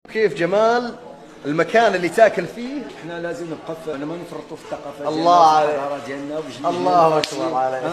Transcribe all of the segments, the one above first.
كيف جمال المكان اللي تاكل فيه. احنا لازم نبقى ما نفرطوا في الثقافه الله عليك. ديالنا الله اكبر عليك.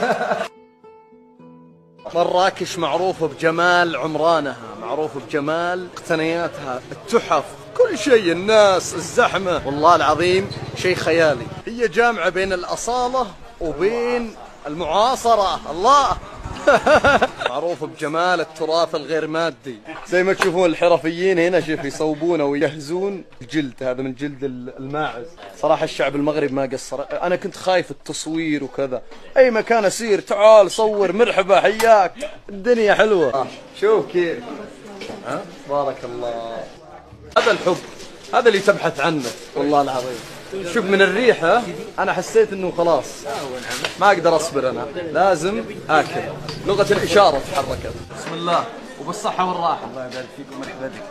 مراكش معروفة بجمال عمرانها، معروفة بجمال مقتنياتها، التحف، كل شيء، الناس، الزحمة، والله العظيم شيء خيالي. هي جامعة بين الأصالة وبين المعاصرة. الله. معروفة بجمال التراث الغير مادي. زي ما تشوفون الحرفيين هنا شوف يصوبونه ويجهزون الجلد، هذا من جلد الماعز. صراحة الشعب المغربي ما قصر. أنا كنت خايف التصوير وكذا، أي مكان أسير تعال صور، مرحبا حياك، الدنيا حلوة. شوف كيف، ها بارك الله. هذا الحب، هذا اللي تبحث عنه والله العظيم. شوف من الريحة أنا حسيت إنه خلاص ما أقدر أصبر، أنا لازم آكل. لغة الإشارة تحركت. بسم الله وبالصحة والراحة. الله يبارك فيكم، مرحبا بك.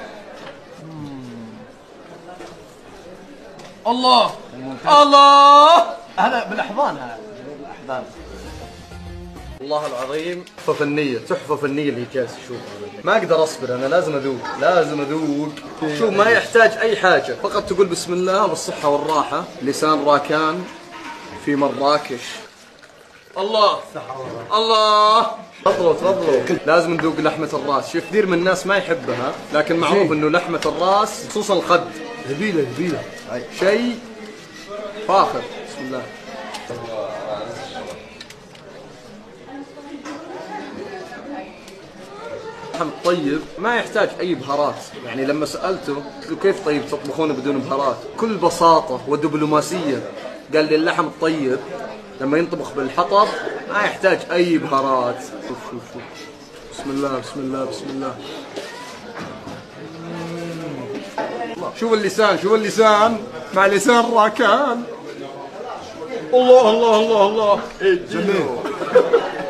الله الله، هذا بالأحضان، هذا بالأحضان. والله العظيم تحفة فنية، تحفة فنية اللي جالس أشوفها. ما أقدر أصبر، أنا لازم أذوق، لازم أذوق. شوف ما يحتاج أي حاجة، فقط تقول بسم الله بالصحة والراحة. لسان راكان في مراكش. الله الله. تفضلوا تفضلوا. لازم نذوق لحمة الراس. شوف كثير من الناس ما يحبها، لكن معروف إنه لحمة الراس خصوصا الخد هبيلة هبيلة، شيء فاخر. بسم الله. طيب ما يحتاج أي بهارات، يعني لما سألته قلت له كيف طيب تطبخونه بدون بهارات؟ بكل بساطة ودبلوماسية قال لي اللحم الطيب لما ينطبخ بالحطب ما يحتاج أي بهارات. شوف شوف شوف. بسم الله بسم الله بسم الله. شوف اللسان، شوف اللسان مع لسان راكان. الله الله الله الله. إيه جميل.